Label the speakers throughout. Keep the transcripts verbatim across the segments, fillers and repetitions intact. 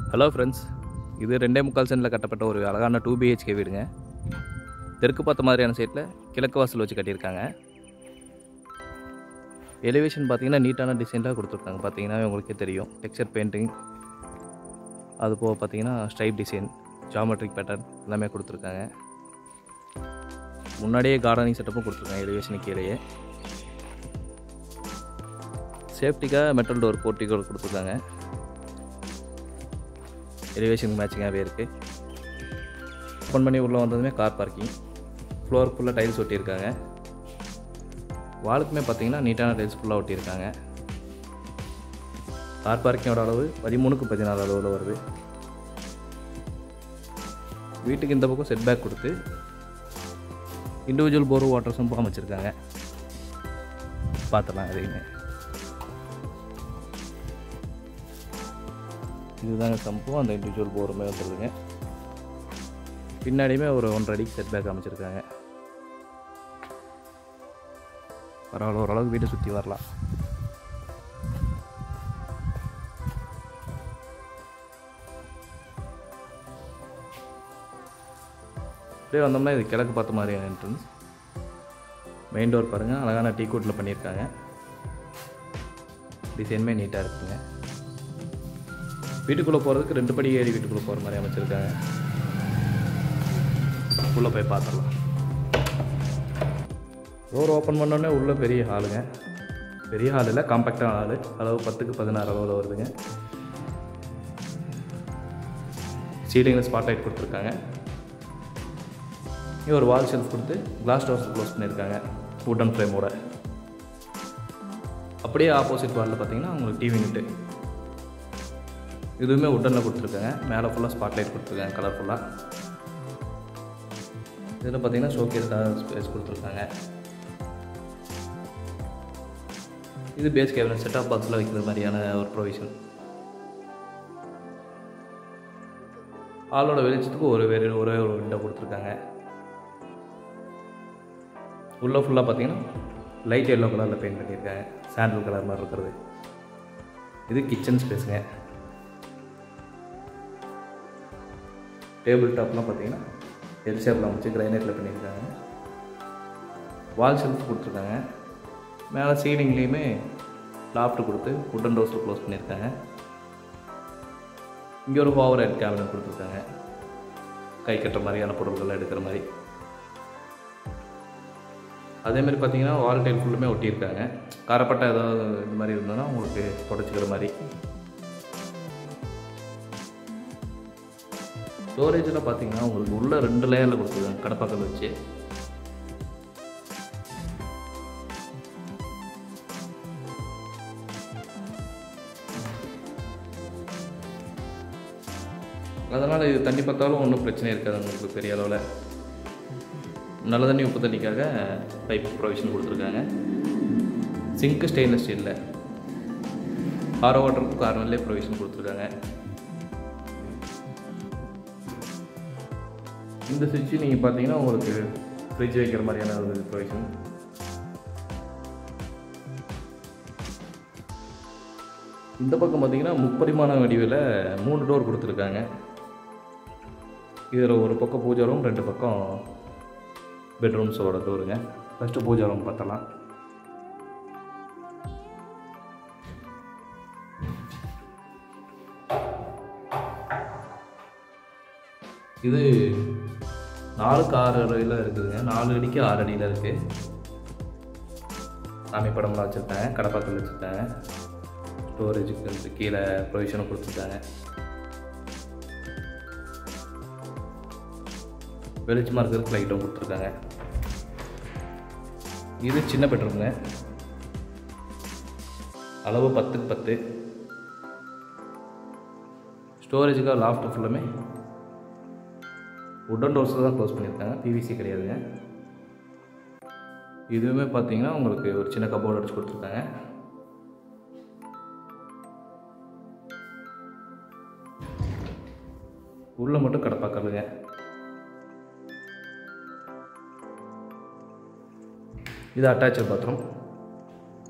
Speaker 1: Hello friends, இது ரெண்டே முக்கால் சென்டில் கட்டப்பட்ட ஒரு அழகான டூ பிஹெச்கே வீடுங்க. தெற்கு பார்த்த மாதிரியான சைட்டில் கிழக்கு வாசல் வச்சு கட்டியிருக்காங்க. எலிவேஷன் பார்த்தீங்கன்னா நீட்டான டிசைனாக கொடுத்துருக்காங்க. பார்த்தீங்கன்னா உங்களுக்கே தெரியும், டெக்ஸ்சர் பெயிண்டிங், அது போக பார்த்தீங்கன்னா ஸ்ட்ரைப் டிசைன், ஜாமெட்ரிக் பேட்டர்ன் எல்லாமே கொடுத்துருக்காங்க. முன்னாடியே கார்டனிங் செட்டப்பும் கொடுத்துருக்காங்க எலிவேஷனுக்கு கீழேயே. சேஃப்டிக்காக மெட்டல் டோர் போர்ட்டிகோ கொடுத்துருக்காங்க. எலிவேஷனுக்கு மேட்சிங்காகவே இருக்குது. ஓப்பன் பண்ணி உள்ளே வந்ததுமே கார் பார்க்கிங், ஃப்ளோர் ஃபுல்லாக டைல்ஸ் ஒட்டியிருக்காங்க. வாலுக்குமே பார்த்தீங்கன்னா நீட்டான டைல்ஸ் ஃபுல்லாக ஒட்டியிருக்காங்க. கார் பார்க்கிங்கோட அளவு பதிமூணுக்கு பதினாலு அளவில் வருது. வீட்டுக்கு இந்த பக்கம் செட் பேக் கொடுத்து இண்டிவிஜுவல் போர் வாட்டர் சம்பு அமைச்சிருக்காங்க. பார்த்துலாம் எதையுமே. இதுதாங்க சம்பு, அந்த இண்டிவிஜுவல் போருமே வந்துடுதுங்க. பின்னாடியுமே ஒரு ஒன்றரை அடிக்கு செட் பேக் அமைச்சிருக்காங்க. பரவாயில்ல, ஓரளவுக்கு வீட்டை சுற்றி வரலாம். அப்படியே வந்தோம்னா இது கிழக்கு பார்த்த மாதிரியான என்ட்ரன்ஸ். மெயின் டோர் பாருங்கள், அழகான டீ கோட்டில் பண்ணியிருக்காங்க. டிசைனுமே நீட்டாக இருக்குங்க. வீட்டுக்குள்ளே போகிறதுக்கு ரெண்டு படி ஏறி வீட்டுக்குள்ளே போகிற மாதிரி அமைச்சிருக்காங்க. உள்ளே போய் பார்த்துடலாம். டோர் ஓப்பன் பண்ணோடனே உள்ளே பெரிய ஹாலுங்க. பெரிய ஹால் இல்லை, காம்பேக்டான ஹாலு. அளவு பத்துக்கு பதினாறு அளவில் வருதுங்க. சீலிங்கில் ஸ்பாட் லைட் கொடுத்துருக்காங்க. இங்கே ஒரு வால் ஷெல்ஃப் கொடுத்து கிளாஸ் டோர்ஸ் க்ளோஸ் பண்ணியிருக்காங்க வுட்டன் ஃப்ரேமோட. அப்படியே ஆப்போசிட் வாலில் பார்த்தீங்கன்னா உங்களுக்கு டிவி யூனிட்டு, இதுவுமே வுட்டனில் கொடுத்துருக்காங்க. மேலே ஃபுல்லாக ஸ்பாட் லைட் கொடுத்துருக்காங்க கலர்ஃபுல்லாக. இதில் பார்த்தீங்கன்னா ஷோகேஸ்க்காக ஸ்பேஸ் கொடுத்துருக்காங்க. இது பேஸ் கேபினட் செட்டாப் பாக்ஸில் வைக்கிற மாதிரியான ஒரு ப்ரொவிஷன். ஹாலோட வெளிச்சத்துக்கு ஒரு வேறு ஒரே ஒரு விண்டோ கொடுத்துருக்காங்க. உள்ளே ஃபுல்லாக பார்த்தீங்கன்னா லைட் எல்லோ கலரில் பெயிண்ட் பண்ணியிருக்காங்க, சாண்டில் கலர் மாதிரி இருக்கிறது. இது கிச்சன் ஸ்பேஸுங்க. டேபிள் டாப்லாம் பார்த்தீங்கன்னா எல் ஷேப்பில் அமைச்சு கிரைனைட்டில் பண்ணியிருக்காங்க. வால் ஷெல்ஃப் கொடுத்துருக்காங்க. மேலே சீலிங்லேயுமே லாஃப்ட் கொடுத்து வுட்டன் டோர்ஸில் க்ளோஸ் பண்ணியிருக்காங்க. இங்கே ஒரு ஓவர் ஹெட் கேபினட் கொடுத்துருக்காங்க, கை கட்டுற மாதிரியான பொருட்கள்லாம் எடுக்கிற மாதிரி. அதேமாதிரி பார்த்தீங்கன்னா வால் டைல் ஃபுல்லுமே ஒட்டியிருக்காங்க. காரப்பட்ட ஏதாவது இந்த மாதிரி இருந்ததுன்னா உங்களுக்கு தொடச்சிக்கிற மாதிரி. ஸ்டோரேஜில் பார்த்தீங்கன்னா உங்களுக்கு உள்ள ரெண்டு லேயரில் கொடுத்துருக்காங்க கடப்பாக்கல் வச்சு. அதனால் இது தண்ணி பார்த்தாலும் ஒன்றும் பிரச்சனை இருக்காது உங்களுக்கு பெரிய அளவில். நல்ல தண்ணி உப்பு தண்ணிக்காக பைப் ப்ரொவிஷன் கொடுத்துருக்காங்க. சிங்க்கு ஸ்டெயின்லெஸ் ஸ்டீலில். ஆரோ வாட்டருக்கு கார்னர்லேயே ப்ரொவிஷன் கொடுத்துருக்காங்க. இந்த சுவிட்சு நீங்கள் பார்த்தீங்கன்னா உங்களுக்கு ஃப்ரிட்ஜ் வைக்கிற மாதிரியான ஒரு ப்ரொவிஷன். இந்த பக்கம் பார்த்தீங்கன்னா முப்பரிமாண வடிவில் மூணு டோர் கொடுத்துருக்காங்க. இதில் ஒரு பக்கம் பூஜா ரூம், ரெண்டு பக்கம் பெட்ரூம்ஸோட டோருங்க. ஃபஸ்ட்டு பூஜா ரூம் பார்த்தலாம். இது நாலுக்கு ஆறு அடியில் இருக்குதுங்க. நாலு அடிக்கு ஆறு அடியில் இருக்குது. சாமி படம்லாம் வச்சுருக்காங்க, கடப்பாக்கல் வச்சுருக்காங்க. ஸ்டோரேஜுக்கு கீழே ப்ரொவிஷனும் கொடுத்துருக்காங்க. வெளிச்சமாக இருக்கிறதுக்கு லைட்டும் கொடுத்துருக்காங்க. இது சின்ன பெட்ரூம்ங்க. அளவு பத்துக்கு பத்து. ஸ்டோரேஜுக்காக லாஃப்ட் ஃபுல்லுமே வுட்டன் டோர்ஸில் தான் க்ளோஸ் பண்ணியிருக்காங்க, பிவிசி கிடையாதுங்க. இதுவுமே பார்த்தீங்கன்னா உங்களுக்கு ஒரு சின்ன கபோர்டு அடிச்சு கொடுத்துருக்காங்க. உள்ளே மட்டும் கடப்பாக்கல்லுங்க. இது அட்டாச்சு பாத்ரூம்.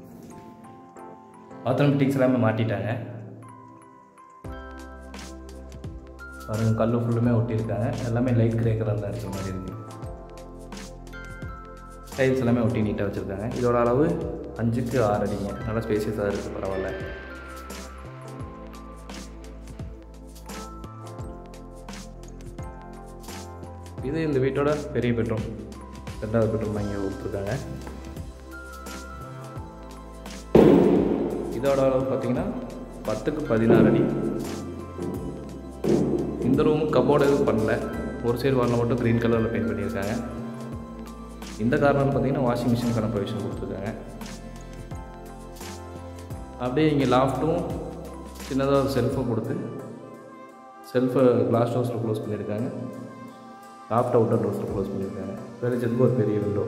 Speaker 1: பாத்ரூம் ஃபிட்டிங்ஸ் எல்லாமே மாட்டிட்டாங்க. பாருங்கள் கல் ஃபுல்லுமே ஒட்டியிருக்காங்க. எல்லாமே லைட் கிரே கலரில் இருக்கிற மாதிரி இருக்குது. டைல்ஸ் எல்லாமே ஒட்டி நீட்டாக வச்சுருக்காங்க. இதோட அளவு அஞ்சுக்கு ஆறு அடிங்க. நல்லா ஸ்பேசியஸாக இருக்குது, பரவாயில்ல. இது இந்த வீட்டோட பெரிய பெட்ரூம், ரெண்டாவது பெட்ரூம் இங்கே கொடுத்துருக்காங்க. இதோட அளவு பார்த்திங்கன்னா பத்துக்கு பதினாறு அடி. இந்த ரூம் கபோர்டு எதுவும் பண்ணல, ஒரு சைடு வாலில் மட்டும் க்ரீன் கலரில் பெயிண்ட் பண்ணியிருக்காங்க. இந்த கார்னர் பார்த்திங்கன்னா வாஷிங் மிஷினுக்கான ப்ரொவிஷன் கொடுத்துருக்காங்க. அப்படியே இங்கே லாஃப்ட்டும் சின்னதாக ஒரு செல்ஃபை கொடுத்து செல்ஃபை கிளாஸ் டோர்ஸில் க்ளோஸ் பண்ணியிருக்காங்க. லாஃப்ட் அவுட்டர் டோர்ஸில் க்ளோஸ் பண்ணியிருக்காங்க. வெளிச்சத்துக்கு ஒரு பெரிய விண்டோ.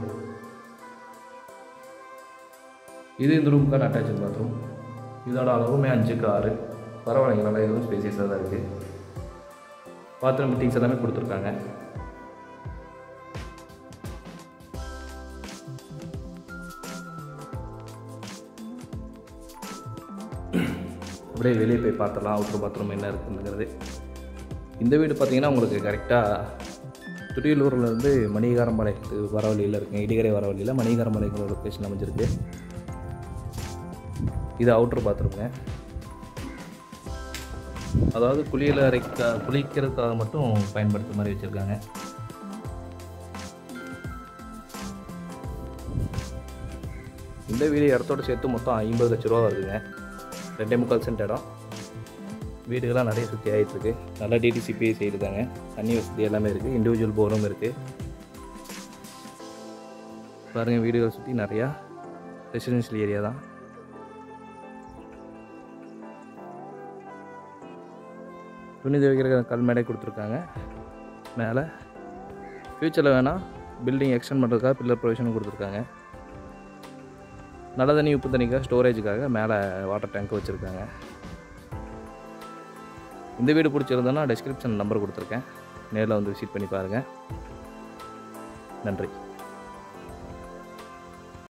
Speaker 1: இது இந்த ரூமுக்கான அட்டாச்சு பாத்ரூம். இதோட அளவுமே அஞ்சுக்கு ஆறு. பரவாயில்லைங்க, நல்லா எதுவும் ஸ்பேசியஸாக தான் இருக்குது. பாத்ரூம் ஃபிட்டிங்ஸ் எல்லாமே கொடுத்துருக்காங்க. அப்படியே வெளியே போய் பார்த்துடலாம் அவுட்டர் பாத்ரூம் என்ன இருக்குங்கிறது. இந்த வீடு பார்த்திங்கன்னா உங்களுக்கு கரெக்டாக துடியலூர்லேருந்து மணிகாரமலை வர வழியில் இருக்குங்க. இடிகரை வர வழியில் மணிகாரமலைங்கிற லொக்கேஷன் அமைஞ்சிருக்கு. இது அவுட்டர் பாத்ரூம்ங்க. அதாவது குளியல் அறைக்கா குளிக்கிறதுக்காக மட்டும் பயன்படுத்துகிற மாதிரி வச்சுருக்காங்க. இந்த வீடு இடத்தோடு சேர்த்து மொத்தம் ஐம்பது லட்ச ரூபா வருதுங்க. ரெண்டே முக்கால் சென்ட் இடம். வீடுகள்லாம் நிறைய சுற்றி ஆகிட்டுருக்கு. நல்லா டிடிசிபிஐ செய்திருக்காங்க. தண்ணி வசதி எல்லாமே இருக்குது. இண்டிவிஜுவல் போரும் இருக்குது. பாருங்கள், வீடுகளை சுற்றி நிறையா ரெசிடென்ஷியல் ஏரியா தான். துணி துவைக்கிற கல் மேடை கொடுத்துருக்காங்க. மேலே ஃப்யூச்சரில் வேணால் பில்டிங் எக்ஸ்டெண்ட் பண்ணுறதுக்காக பில்லர் ப்ரொவிஷனும் கொடுத்துருக்காங்க. நல்ல தண்ணி உப்பு தண்ணிக்காக ஸ்டோரேஜுக்காக மேலே வாட்டர் டேங்க் வச்சுருக்காங்க. இந்த வீடு பிடிச்சிருந்தோன்னா டிஸ்கிரிப்ஷன் நம்பர் கொடுத்துருக்கேன். நேரில் வந்து விசிட் பண்ணி பாருங்கள். நன்றி.